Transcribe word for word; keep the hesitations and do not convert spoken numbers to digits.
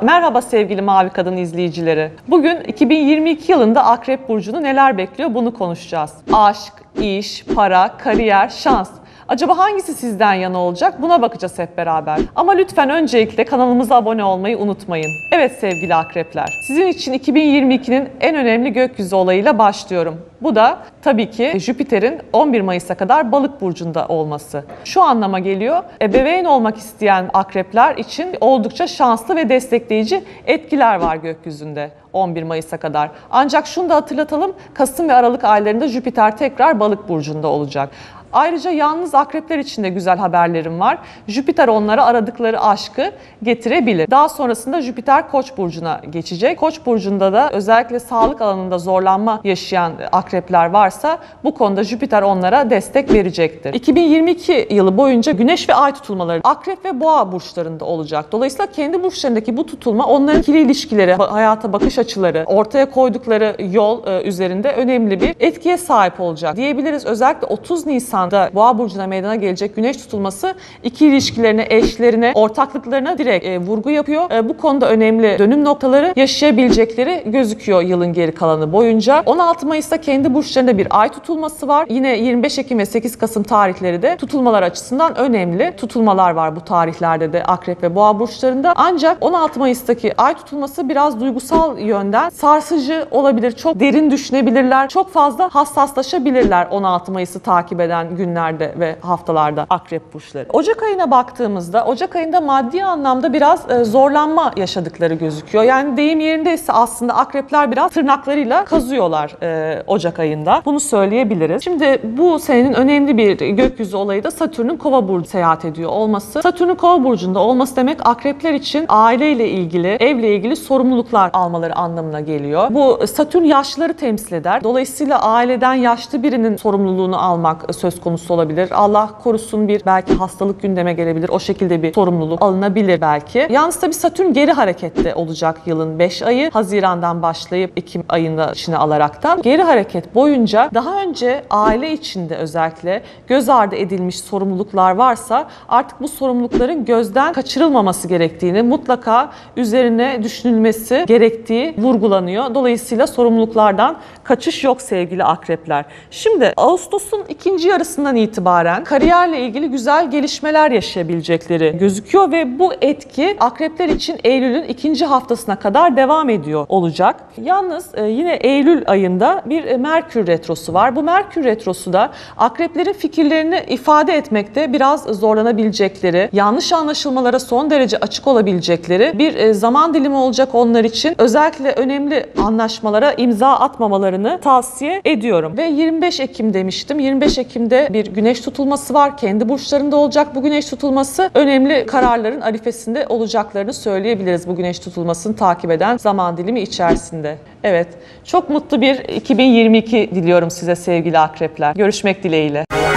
Merhaba sevgili Mavi Kadın izleyicileri. Bugün iki bin yirmi iki yılında Akrep Burcu'nu neler bekliyor bunu konuşacağız. Aşk, iş, para, kariyer, şans. Acaba hangisi sizden yana olacak? Buna bakacağız hep beraber. Ama lütfen öncelikle kanalımıza abone olmayı unutmayın. Evet sevgili akrepler, sizin için iki bin yirmi ikinin en önemli gökyüzü olayıyla başlıyorum. Bu da tabii ki Jüpiter'in on bir Mayıs'a kadar Balık burcunda olması. Şu anlama geliyor, ebeveyn olmak isteyen akrepler için oldukça şanslı ve destekleyici etkiler var gökyüzünde on bir Mayıs'a kadar. Ancak şunu da hatırlatalım, Kasım ve Aralık aylarında Jüpiter tekrar Balık burcunda olacak. Ayrıca yalnız akrepler için de güzel haberlerim var. Jüpiter onlara aradıkları aşkı getirebilir. Daha sonrasında Jüpiter Koç burcuna geçecek. Koç burcunda da özellikle sağlık alanında zorlanma yaşayan akrepler varsa bu konuda Jüpiter onlara destek verecektir. iki bin yirmi iki yılı boyunca Güneş ve Ay tutulmaları Akrep ve Boğa burçlarında olacak. Dolayısıyla kendi burçlarındaki bu tutulma onların ikili ilişkileri, hayata bakış açıları, ortaya koydukları yol üzerinde önemli bir etkiye sahip olacak diyebiliriz. Özellikle otuz Nisan Boğa burcuna meydana gelecek güneş tutulması iki ilişkilerine, eşlerine, ortaklıklarına direkt e, vurgu yapıyor. E, bu konuda önemli dönüm noktaları yaşayabilecekleri gözüküyor yılın geri kalanı boyunca. on altı Mayıs'ta kendi burçlarında bir ay tutulması var. Yine yirmi beş Ekim ve sekiz Kasım tarihleri de tutulmalar açısından önemli. Tutulmalar var bu tarihlerde de Akrep ve Boğa burçlarında. Ancak on altı Mayıs'taki ay tutulması biraz duygusal yönden sarsıcı olabilir. Çok derin düşünebilirler. Çok fazla hassaslaşabilirler on altı Mayıs'ı takip eden günlerde ve haftalarda akrep burçları. Ocak ayına baktığımızda Ocak ayında maddi anlamda biraz e, zorlanma yaşadıkları gözüküyor. Yani deyim yerindeyse aslında akrepler biraz tırnaklarıyla kazıyorlar e, Ocak ayında. Bunu söyleyebiliriz. Şimdi bu senenin önemli bir gökyüzü olayı da Satürn'ün Kova burcu seyahat ediyor olması. Satürn'ün Kova burcunda olması demek akrepler için aileyle ilgili, evle ilgili sorumluluklar almaları anlamına geliyor. Bu Satürn yaşlıları temsil eder. Dolayısıyla aileden yaşlı birinin sorumluluğunu almak söz konusu olabilir. Allah korusun bir belki hastalık gündeme gelebilir. O şekilde bir sorumluluk alınabilir belki. Yalnız tabii Satürn geri harekette olacak yılın beş ayı. Haziran'dan başlayıp Ekim ayında içine alaraktan. Geri hareket boyunca daha önce aile içinde özellikle göz ardı edilmiş sorumluluklar varsa artık bu sorumlulukların gözden kaçırılmaması gerektiğini, mutlaka üzerine düşünülmesi gerektiği vurgulanıyor. Dolayısıyla sorumluluklardan kaçış yok sevgili akrepler. Şimdi Ağustos'un ikinci yarısından itibaren kariyerle ilgili güzel gelişmeler yaşayabilecekleri gözüküyor ve bu etki akrepler için Eylül'ün ikinci haftasına kadar devam ediyor olacak. Yalnız yine Eylül ayında bir Merkür retrosu var. Bu Merkür retrosu da akreplerin fikirlerini ifade etmekte biraz zorlanabilecekleri, yanlış anlaşılmalara son derece açık olabilecekleri bir zaman dilimi olacak onlar için. Özellikle önemli anlaşmalara imza atmamalarını tavsiye ediyorum. Ve yirmi beş Ekim demiştim. yirmi beş Ekim'de bir güneş tutulması var. Kendi burçlarında olacak bu güneş tutulması. Önemli kararların arifesinde olacaklarını söyleyebiliriz bu güneş tutulmasını takip eden zaman dilimi içerisinde. Evet, çok mutlu bir iki bin yirmi iki diliyorum size sevgili akrepler. Görüşmek dileğiyle.